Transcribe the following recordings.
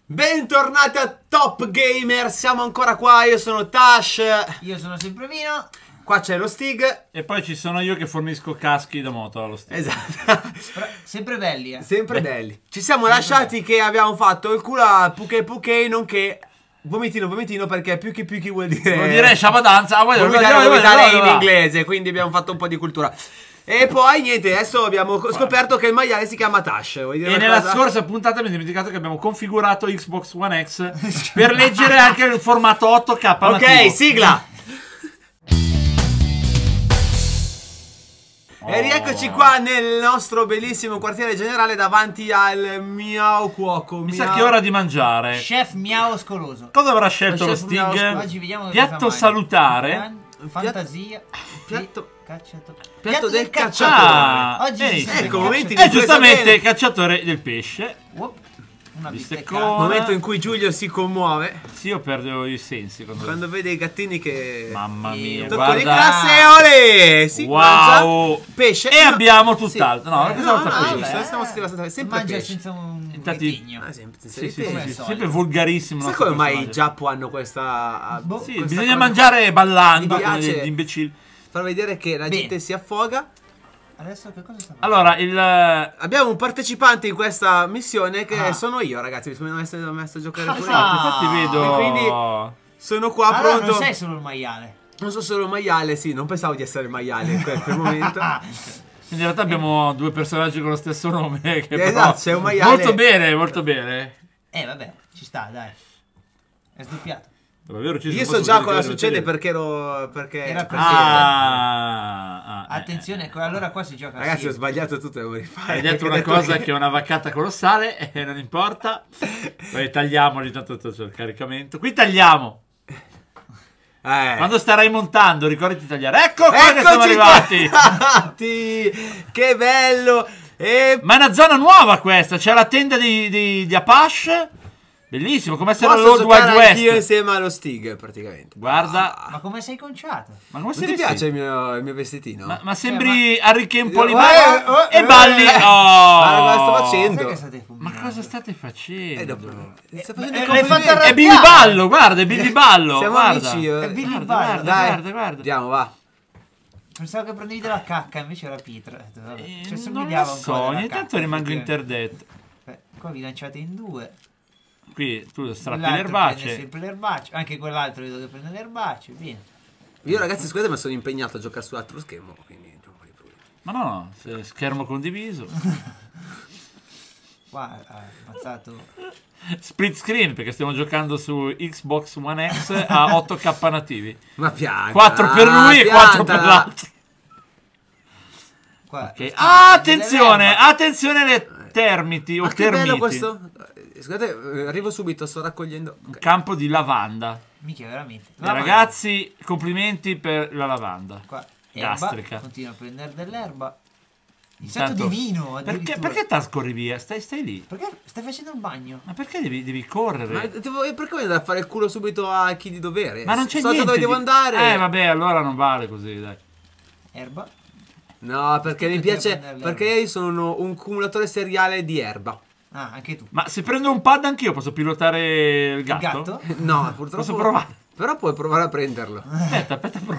Bentornati a Top Gamer, siamo ancora qua, io sono Tash. Io sono sempre Vino. Qua c'è lo Stig. E poi ci sono io che fornisco caschi da moto allo Stig. Esatto. Sempre belli, Sempre belli. Ci siamo lasciati che abbiamo fatto il culo a Puke Puke, nonché vomitino vomitino, perché più che vuol dire... Vuol dire sciabadanza. Vomitare in inglese, quindi abbiamo fatto un po' di cultura. E poi niente, adesso abbiamo scoperto che il maiale si chiama Tash. Vuoi dire e nella scorsa puntata mi ho dimenticato che abbiamo configurato Xbox One X per leggere anche il formato 8K. Ok, sigla. E rieccoci qua nel nostro bellissimo quartiere generale davanti al Miao Cuoco. Mi sa che è ora di mangiare. Chef Miao Scoloso. Cosa avrà scelto lo Chef Stig? Oggi vediamo Piatto salutare. Fantasia. Piatto Cacciatore. Piatto del cacciatore. Ah, Oggi ecco, momenti di e giustamente bene. il cacciatore del pesce. Una Bisteccone. bisteccata. Momento in cui Giulio si commuove Sì, io perdo i sensi quando vede i gattini che... Mamma mia, Tocco di guarda. classe, olè! Si Wow. mangia pesce. E no, abbiamo sì. tutt'altro. No, cosa no, volta no, pesce? stiamo sempre Mangia pesce. senza un Infatti- retigno. Sempre, Sì, senza sì, pesce. sì, sì, solito. sempre volgarissimo. Sai nostro come mai i personaggio. Giappo hanno questa... Boh. Sì, questa bisogna cosa? mangiare ballando Mi come piace. degli imbecilli. Far vedere che la Bene. gente si affoga. Adesso che cosa sta facendo? Allora, il... Abbiamo un partecipante in questa missione che Ah. sono io, ragazzi. Mi sono messo a giocare pure io. Infatti vedo... E quindi- Sono qua Allora pronto. non sei solo il maiale. Non so solo il maiale, sì, non pensavo di essere il maiale in quel momento. In realtà abbiamo due personaggi con lo stesso nome. Che Esatto, però... c'è un maiale. Molto bene, molto bene. Vabbè, ci sta, dai. È sdoppiato. Davvero ci Io sono so già cosa posso succede vedere. perché ero... Perché... Era per- Attenzione, allora qua si gioca Ragazzi, ho assieme. sbagliato tutto, devo rifare. Hai detto una cosa che è una vaccata colossale e non importa. Poi tagliamo ogni tanto c'è il caricamento. Qui tagliamo. Quando starai montando, ricordati di tagliare. Ecco qua che siamo arrivati. Che bello. Ma è una zona nuova questa. C'è la tenda di Apache. Bellissimo, come se era Posso l'Old Wild giocare anch'io West. insieme allo Stig, praticamente. Guarda. Ma come sei conciato? Ma come Non sei ti vestito? piace il mio vestitino? Ma sembri Harry Kane Ma Polimaco e balli. Oh. Ma cosa sto facendo? Sai che state Ma fuminando? cosa state facendo? Sta facendo l'hai come fatta vedere. arrabbiare. È Billy Ballo, guarda, è Billy Ballo. Siamo guarda. amici. È Billy Guarda, Ballo. guarda, Dai. guarda, guarda. Andiamo, va. Pensavo che prendevi della cacca, invece era Peter. Cioè, Non somigliava lo un po' so, della ogni cacca, tanto rimango effettivamente. interdetto. Qua vi lanciate in due. Qui tu strappi Quell'altro le prende erbacce. sempre le erbacce. Anche quell'altro vedo che prende le erbacce. Bene. Io, ragazzi, scusate, ma sono impegnato a giocare sull'altro schermo, quindi non ho problemi. Ma no, schermo condiviso. Qua ha ammazzato. Split screen perché stiamo giocando su Xbox One X a 8K nativi. Ma pianta. 4 per lui e 4 per piantala. l'altro. Qua. Ok. Ah, attenzione, attenzione alle termiti o Ma che bello termiti. questo. Scusate, arrivo subito, sto raccogliendo. Un campo di lavanda. Mica veramente. E ragazzi, complimenti per la lavanda. Qua. Gastrica. Continua a prendere dell'erba. Il Intanto- santo divino. Perché te scorri via? Stai lì. Perché stai facendo il bagno? Ma perché devi Ma correre? perché vuoi andare a fare il culo subito a chi di dovere? Ma non c'è so niente. dove devo andare. Vabbè, allora non vale così, dai. Erba. No, perché mi Tutti a piace. prendere l'erba. Perché io sono un cumulatore seriale di erba. Ah, anche tu. Ma se prendo un pad anch'io posso pilotare il gatto? Gatto? No, purtroppo. Posso provare? Però puoi provare a prenderlo. Aspetta, prova.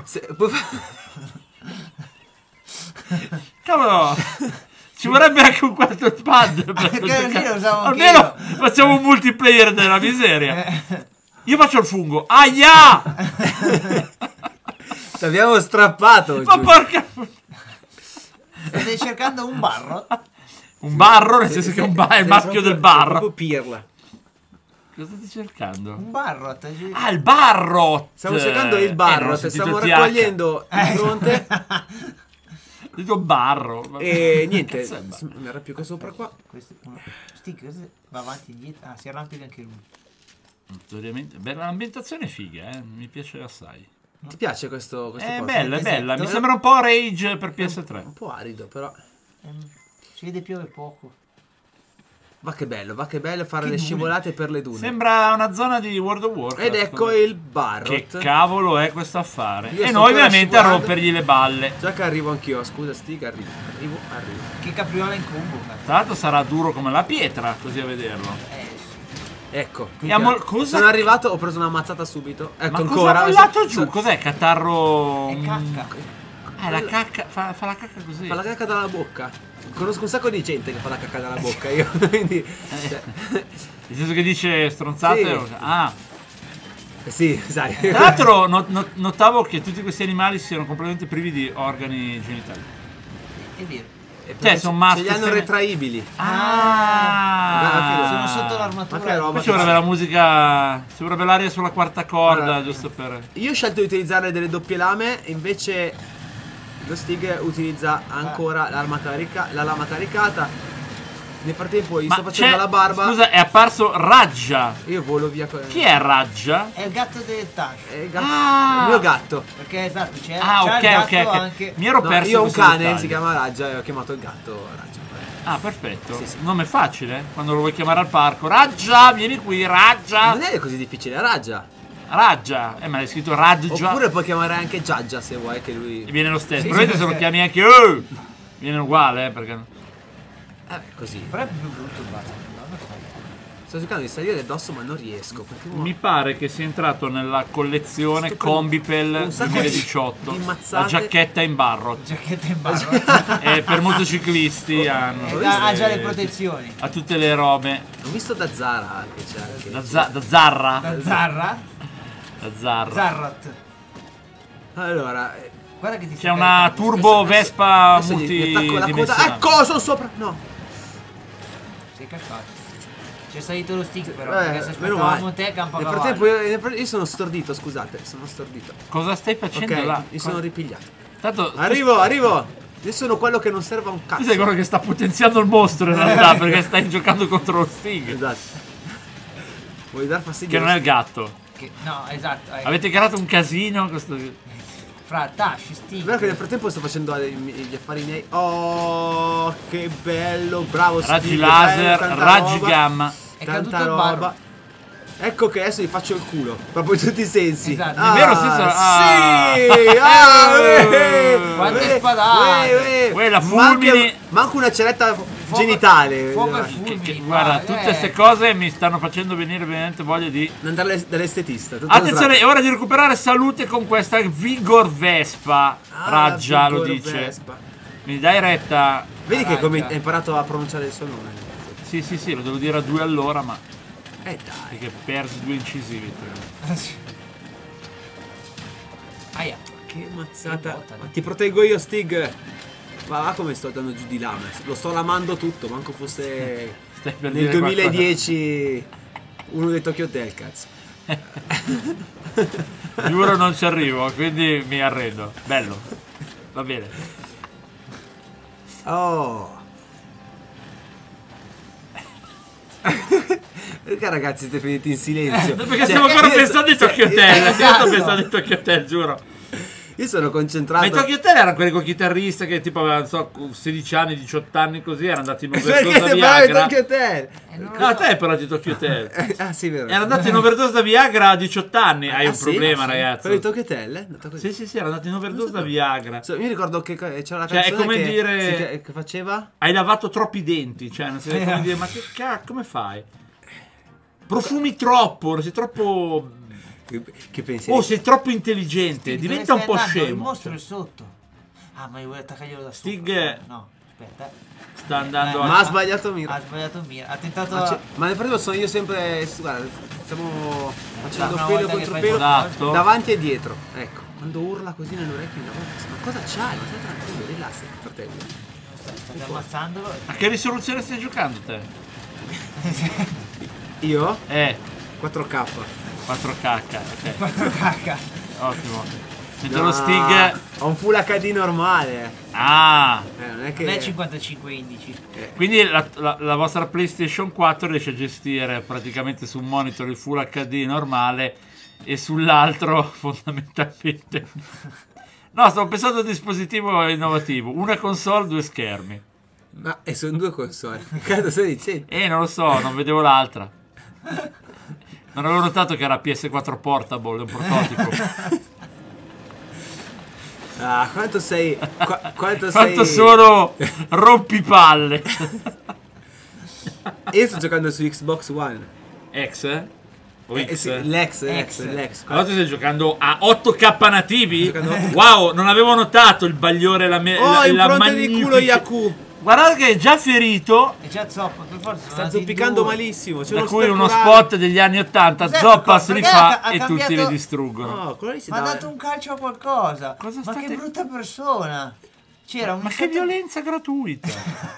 Cavolo! Ci vorrebbe anche un quarto pad per Perché giocare. sì, lo usavo Almeno anch'io. facciamo un multiplayer della miseria. Io faccio il fungo. Aia! Ti abbiamo strappato. Ma porca... Stai cercando un barro? Un barro, nel senso che è il maschio del barro. Proprio pirla. Cosa stai cercando? Un barro. Ah, il barro! Stiamo cercando il barro. Stiamo raccogliendo il fronte. Dico barro. E niente. Cazzo è barro? Mi arrampicco sopra qua. Questo va avanti e indietro. Ah, si arrampica anche lui. Notoriamente. Beh, l'ambientazione è figa, mi piace assai. Ti piace questo È posto? bella, è bella. Mi Esatto. sembra un po' Rage per PS3. Un po' arido, però. Si vede piove poco. Va che bello fare Che le dune. scivolate per le dune. Sembra una zona di World of Warcraft. Ed ecco il Barrot. Che cavolo è questo affare? Io E sto noi ancora ovviamente a scivolando. rompergli le balle. Già che arrivo anch'io, scusa Stig, arrivo. Che capriola in combo, cazzo. Tra l'altro sarà duro come la pietra, così a vederlo. Sì. Ecco. Cosa? Sono arrivato, ho preso una mazzata subito. Ecco Ma ancora. cosa ha mollato giù? Cos'è? Catarro... È cacca. la cacca, fa la cacca così. Fa la cacca dalla bocca. Conosco un sacco di gente che fa la cacca dalla bocca io. Quindi... Nel senso che dice stronzate? Sì. Ah. Sì, sai. Tra l'altro notavo che tutti questi animali siano completamente privi di organi genitali. È vero. Cioè, sono maschi. Ce li hanno retraibili. Sono sotto l'armatura. roba. Poi ci vorrebbe la musica. Ci vorrebbe l'aria sulla quarta corda, Allora, giusto per. Io ho scelto di utilizzare delle doppie lame, invece lo Stig utilizza ancora la lama caricata. Nel frattempo gli sto facendo la barba. Scusa, è apparso Raggia. Io volo via con... Chi è Raggia? È il gatto del Tash. È il mio gatto. Perché esatto, c'è Ok. anche... Mi ero perso. Io ho un questo cane, dettaglio. si chiama Raggia e ho chiamato il gatto Raggia. Ah, perfetto. Sì. Nome facile? Quando lo vuoi chiamare al parco. Raggia, vieni qui, Raggia. Non è così difficile, è Raggia. Raggia. Ma l'hai scritto Raggia. Oppure puoi chiamare anche Giaggia se vuoi che lui... E viene lo stesso. Sì, Probabilmente se lo chiami anche viene uguale, perché. Così. Però è più brutto il gatto. Sto cercando di salire addosso ma non riesco. Perché Mi pare che sia entrato nella collezione Sto Combipel un sacco 2018. di La mazzate. giacchetta in barro. Giacchetta in barro. E per motociclisti hanno. Ha già le protezioni. Ha tutte le robe. Ho visto da Zara anche c'è anche. Da Zarra. Da Zarra. Da Zarra. Zarrat. Allora, Guarda che ti C'è una turbo Vespa adesso gli attacco la coda. multidimensionale. Ecco, sono sopra. No. Sei caccato. C'è salito lo stick però. Perché se meno aspettavamo male. te campa Nel cavallo. frattempo io sono stordito, scusate, sono stordito. Cosa stai facendo Ok, là? mi sono ripigliato. Tanto Arrivo. Io sono quello che non serve a un cazzo. tu sei quello che sta potenziando il mostro in realtà perché stai giocando contro lo Stig. Esatto. Vuoi dar fastidio? Che non è il gatto. No, esatto. Avete creato un casino. Questo. Fra Tash, stick. Guarda che nel frattempo sto facendo gli affari miei. Oh, che bello, bravo. Raggi Stig, laser, bello, tanta raggi roba, gamma. È tanta caduto il barro. roba. Ecco che adesso gli faccio il culo, proprio in tutti i sensi. Esatto. Nel vero senso- Sì! Quante spadate! Quella fulmini. Manco una ceretta genitale. Fuoco e Che- fulmini. guarda, tutte queste cose mi stanno facendo venire veramente voglia di. Andare dall'estetista. Attenzione, è ora di recuperare salute con questa Vigor Vespa. Raggia lo dice. Mi dai retta? Vedi che come Raggia. hai imparato a pronunciare il suo nome. Sì, lo devo dire a 2 all'ora, ma Dai. perché perdi 2 incisivi. Aia. Che mazzata. Che botta, Ma ti proteggo io, Stig. Va come sto dando giù di lame. Lo sto lamando tutto, manco fosse Stai per nel dire 2010 uno dei Tokyo Hotel, cazzo. qualcosa. Giuro non ci arrivo, quindi mi arrendo. Bello. Va bene. Oh. Perché ragazzi siete finiti in silenzio? Perché Cioè, stiamo ancora io pensando ai cioè, Tokyo Hotel. Io esatto. sto pensando ai Tokyo Hotel, giuro. Io sono Ma concentrato. i Tokyo Hotel erano quelli con chitarrista che tipo avevano, non so, 16 anni, 18 anni così, erano andati in overdose Perché da stai parlando di Viagra. Tokyo Hotel? No, te hai parlato di Tokyo Hotel. Ah sì, vero. Era andato in overdose da Viagra a 18 anni. Hai un sì? problema, Ah, sì? ragazzo. Quello di Tokyo Hotel? È andato così. Sì, era andato in overdose da Viagra. Mi ricordo che c'era la Cioè, è canzone come che, dire- che faceva. Hai lavato troppi denti. Cioè, non sei come dire, ma che cazzo, come fai? Profumi troppo, sei troppo. Che pensieri? Oh, sei troppo intelligente. Stig, Diventa un dove po' stai andando? Il scemo. mostro è sotto. Ah, ma io vuoi attaccarglielo da sopra. Stig- No, aspetta. Sta andando Ma ha a. sbagliato Mira. Ha sbagliato Mira. Ha tentato. Ma nel frattempo sono io sempre. Guarda, stiamo facendo Una pelo volta contro che pelo. Esatto. Davanti e dietro. Ecco. Quando urla così nell'orecchio mi dà. Ma cosa c'hai? Ma stai tranquillo, rilassati, fratello. Stai ammazzandolo. A che risoluzione stai giocando te? Io? 4K. 4K. Ok, 4 cacca. ottimo. Mentre No, lo Stig. ho un Full HD normale. Ah, Non è che. Non è 55 indici. quindi la vostra PlayStation 4 riesce a gestire praticamente su un monitor il Full HD normale e sull'altro fondamentalmente. No, stavo pensando a un dispositivo innovativo. Una console, 2 schermi. Ma e sono 2 console. Che cazzo stai dicendo? Non lo so, non vedevo l'altra. Non avevo notato che era PS4 Portable, è un prototipo. Ah, quanto sei. Quanto Quanto sei. sono rompipalle. Io sto giocando su Xbox One. X? O X? Sì, l'ex. Allora tu stai giocando a 8K nativi? Giocando a 8K. Wow, non avevo notato il bagliore e la impronte di culo magnifica... Yaku. Guardate che è già ferito. E già zoppa, per forza. Sta zoppicando malissimo. C'è Da uno cui uno stercorale. spot degli anni 80, Cos'è zoppa, quel si coso? rifà Perché e ha tutti li cambiato- distruggono. No, quello lì si Ma ha dà. dato un calcio a qualcosa. Cosa Ma state- che brutta persona. C'era un Ma che violenza gratuita.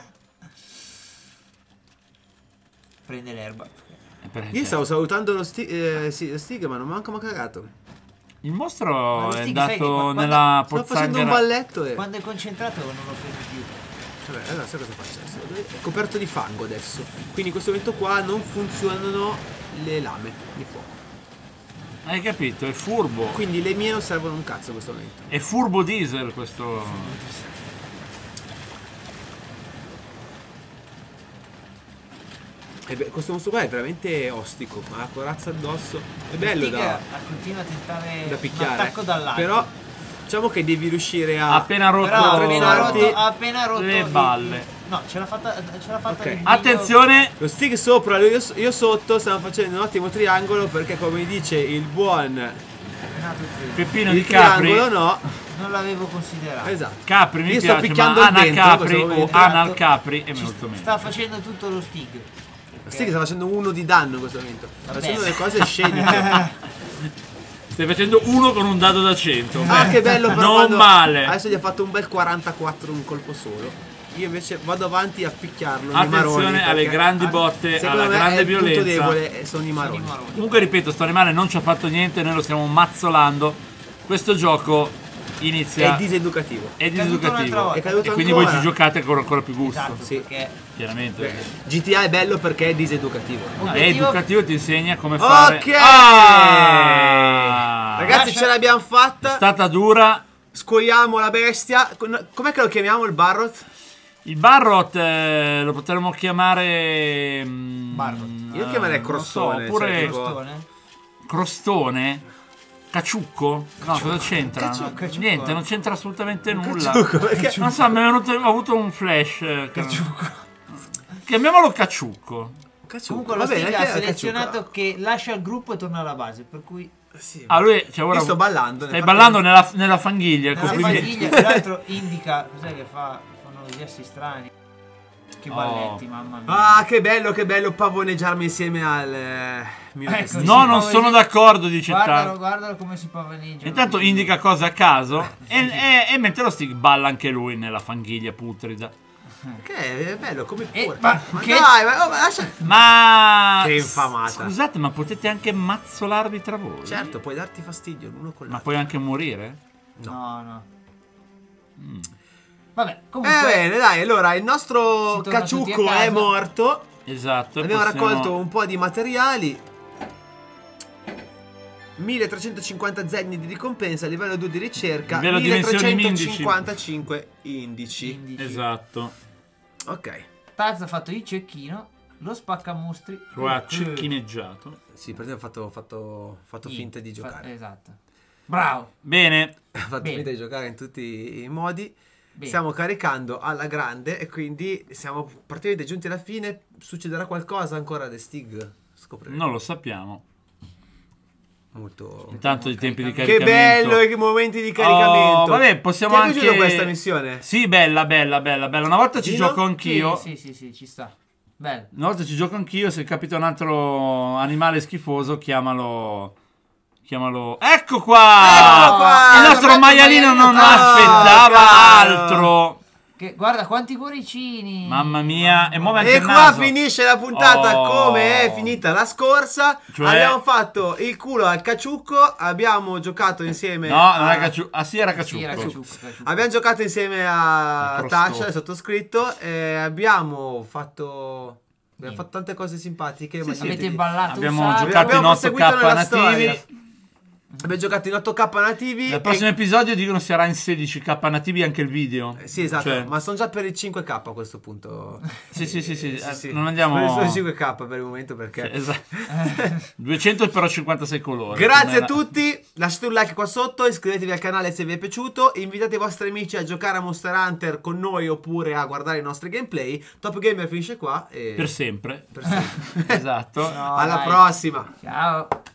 Prende l'erba. Io stavo salutando lo Stig, ma non manco mi ha cagato. Il mostro Ma lo è Stig, sai che andato quando- nella Stavo facendo un pozzanghera. balletto e... Quando è concentrato non lo fermi più. Vabbè, allora sai cosa faccio adesso? È coperto di fango adesso. Quindi in questo momento qua non funzionano le lame di fuoco. Hai capito? È furbo. Quindi le mie non servono un cazzo in questo momento. È furbo diesel questo. E beh, questo mostro qua è veramente ostico, ha la corazza addosso. È bello Stig da continua a tentare da un picchiare. attacco dall'alto. Però diciamo che devi riuscire a... Ha appena rotto, Però ha appena rotto le balle. No, ce l'ha fatta Ok. il miglio- Attenzione! Lo Stig sopra, io sotto, stiamo facendo un ottimo triangolo perché come dice il buon... nato il treno. Peppino Il di Capri. triangolo no. Non l'avevo considerato. Esatto. Capri mi Io sto piace, picchiando ma il Ana dentro, Capri questo o lo vedo. Anal Capri è molto meglio. Sta facendo tutto lo Stig. Lo Stig sta facendo 1 di danno in questo momento. Sta Vabbè. facendo delle cose sceniche. Stai facendo uno con un dado da 100. Ah, che bello però Non quando- male. Adesso gli ha fatto un bel 44 in un colpo solo. Io invece vado avanti a picchiarlo. nei Attenzione maroni, alle perché grandi botte, secondo alla me grande è il punto violenza. debole sono i maroni. Comunque ripeto, sto animale non ci ha fatto niente, noi lo stiamo mazzolando. Questo gioco inizia... È diseducativo. È caduto un'altra diseducativo. volta. È caduto E quindi ancora. voi ci giocate con ancora più gusto. Esatto, Sì. perché Chiaramente. Beh, GTA è bello perché è diseducativo. È obiettivo- educativo, ti insegna come fare. Ok! Ah! Ragazzi, Lascia- ce l'abbiamo È fatta. stata dura. Scoiamo la bestia. Com'è che lo chiamiamo il Barrot? Il Barrot lo potremmo chiamare. Barrot. Io lo chiamerei non lo crostone, so, oppure cioè, tipo- Crostone? crostone. Cacciucco? No, cosa c'entra? Cacciucco. Niente, non c'entra assolutamente nulla. Cacciucco, perché? Non so, mi è venuto, ho avuto un flash. Chiamiamolo Cacciucco. Cacciucco. Comunque lo Va bene, Stig che ha è la selezionato cacciucca? che lascia il gruppo e torna alla base. Per cui Sì. Ah, lui cioè, ora Io sto ballando. Stai nel ballando nella fanghiglia. nella complimenti. famiglia, tra l'altro, indica cos'è che fa. Fanno gesti strani. Che balletti, mamma mia. Ah, che bello pavoneggiarmi insieme al mio Ecco, vestito. No, sì, non poi sono sì. d'accordo, dice Guardalo, Tal. guardalo come si pavoneggia. Intanto indica cose a caso e mentre lo Stig balla anche lui nella fanghiglia putrida. Che è bello come pure. ma Ma che- dai, ma lascia. Ma Che infamata. Scusate, ma potete anche mazzolarvi tra voi? Certo, puoi darti fastidio l'uno con Ma l'altro. puoi anche morire? No. Mm. Vabbè, comunque. Bene, dai, allora il nostro Si torna tutti a cacciucco casa. è morto. Esatto. Abbiamo possiamo- raccolto un po' di materiali. 1350 zenni di ricompensa, livello 2 di ricerca, Livello dimensioni 1355 indici. Indici. Esatto. Ok. Taz ha fatto il cecchino, lo spaccamostri. Lo ha cecchineggiato. Sì, perché ho fatto finta di giocare. Esatto. Bravo. Bene. Ho fatto Bene. finta di giocare in tutti i modi. Bene. Stiamo caricando alla grande e quindi siamo praticamente giunti alla fine. Succederà qualcosa ancora The Stig? Scopriremo. Non lo sappiamo. Molto... Intanto i tempi di Che caricamento. bello i momenti di caricamento. Oh, vabbè, possiamo Ti è anche. piaciuta questa missione? Sì, bella. Una volta ci Dino? gioco anch'io. Sì, ci sta. Bello. Una volta ci gioco anch'io. Se capita un altro animale schifoso, chiamalo. Ecco qua! Ecco qua! Il nostro Guardate, maialino non Oh, aspettava caro. altro. Che, guarda quanti cuoricini. Mamma mia. E muove anche E il qua naso. finisce la puntata Oh. come è finita la scorsa. Cioè- Abbiamo fatto il culo al cacciucco. Abbiamo giocato insieme. No, non era cacciucco. Ah, sì, era Sì, era cacciucco. cacciucco. Abbiamo giocato insieme a Il crostone. Tasha, il sottoscritto. E abbiamo fatto Niente. tante cose simpatiche. ma Avete niente di- ballato Abbiamo un sacco. giocato in Abbiamo 8K proseguito nella nativi. storia. Abbiamo giocato in 8K nativi. Nel prossimo episodio dicono sarà in 16K nativi anche il video. Sì, esatto, Cioè- ma sono già per il 5K a questo punto. Sì. Non andiamo... Per il 5K per il momento perché... Esatto. 200 però 56 colori. Grazie a tutti, lasciate un like qua sotto, iscrivetevi al canale se vi è piaciuto, invitate i vostri amici a giocare a Monster Hunter con noi oppure a guardare i nostri gameplay. Top Gamer finisce qua e... Per sempre. Per sempre. Esatto. No, Alla dai. prossima. Ciao.